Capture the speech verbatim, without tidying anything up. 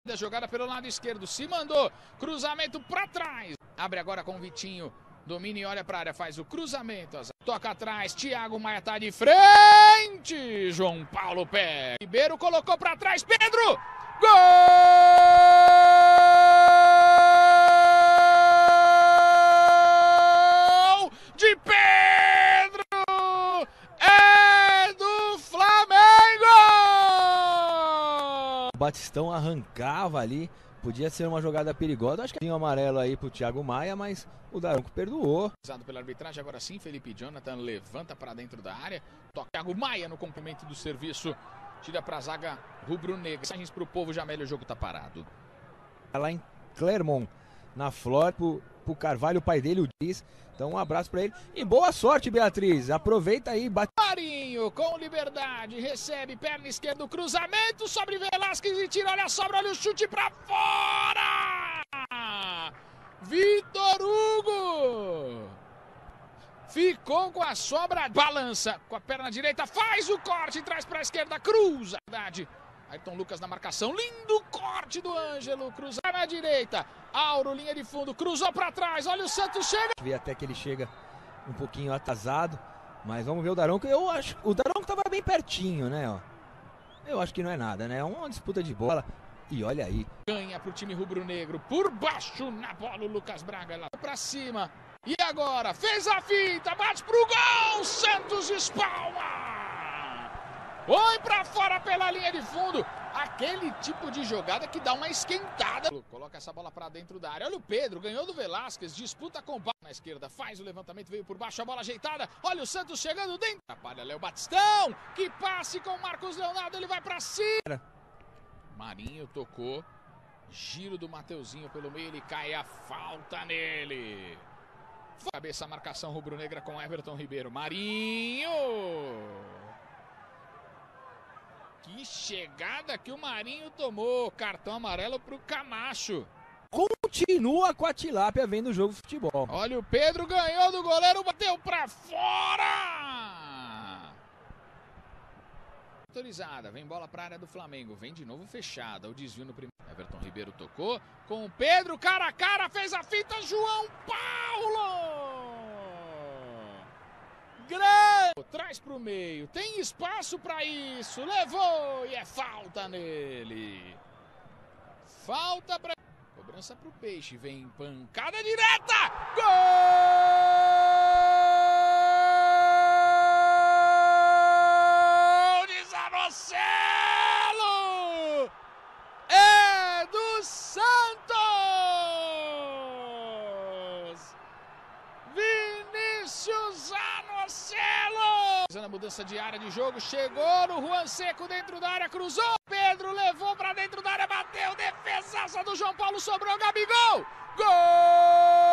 A jogada pelo lado esquerdo, se mandou, cruzamento para trás. Abre agora com o Vitinho, domina e olha para a área, faz o cruzamento. Toca atrás, Thiago Maia tá de frente. João Paulo pega. Ribeiro colocou para trás, Pedro! Gol! De Pedro! É do Flamengo! O Batistão arrancava ali, podia ser uma jogada perigosa. Acho que tinha um amarelo aí pro Thiago Maia, mas o Daronco perdoou. Usado pela arbitragem, agora sim, Felipe Jonathan levanta para dentro da área. Toca Thiago Maia no complemento do serviço. Tira para a zaga rubro-negra. Mensagens para o povo, Jamel, o jogo tá parado. Lá em Clermont, na Flórida, pro, pro Carvalho, o pai dele, o diz. Então um abraço para ele. E boa sorte, Beatriz. Aproveita aí, bate. Marinho com liberdade, recebe, perna esquerda, cruzamento sobre Velasquez e tira, olha a sobra, olha o chute para fora! Vitor Hugo! Ficou com a sobra, balança com a perna direita, faz o corte, traz para a esquerda, cruza. Ayrton Lucas na marcação, lindo corte do Ângelo, cruza na direita, Auro, linha de fundo, cruzou para trás, olha o Santos chega. Vê até que ele chega um pouquinho atrasado, mas vamos ver o Daronco. Eu acho, o Daronco tava bem pertinho, né, ó. Eu acho que não é nada, né, é uma disputa de bola. E olha aí. Ganha pro time rubro-negro, por baixo na bola o Lucas Braga lá pra cima. E agora, fez a finta, bate pro gol, Santos espalma! Foi pra fora pela linha de fundo, aquele tipo de jogada que dá uma esquentada. Coloca essa bola pra dentro da área, olha o Pedro, ganhou do Velasquez, disputa com o Paulo na esquerda, faz o levantamento, veio por baixo, a bola ajeitada, olha o Santos chegando dentro. Atrapalha Léo Batistão, que passe com o Marcos Leonardo, ele vai pra cima. Marinho tocou, giro do Mateuzinho pelo meio, ele cai, a falta nele. Cabeça a marcação rubro-negra com Everton Ribeiro. Marinho! Que chegada que o Marinho tomou. Cartão amarelo pro Camacho. Continua com a tilápia vendo o jogo de futebol. Olha o Pedro, ganhou do goleiro, bateu pra fora! Autorizada, vem bola pra área do Flamengo. Vem de novo fechada, o desvio no primeiro. Everton Ribeiro tocou com o Pedro, cara a cara, fez a fita, João Paulo! Grande! Traz pro meio, tem espaço para isso, levou e é falta nele. Falta para cobrança pro Peixe, vem pancada direta, gol de Zanocelo! É do Santos! Vinícius Zanocelo! Na mudança de área de jogo, chegou no Juan Seco dentro da área, cruzou, Pedro levou pra dentro da área, bateu, defesaça do João Paulo, sobrou, Gabigol! Gol!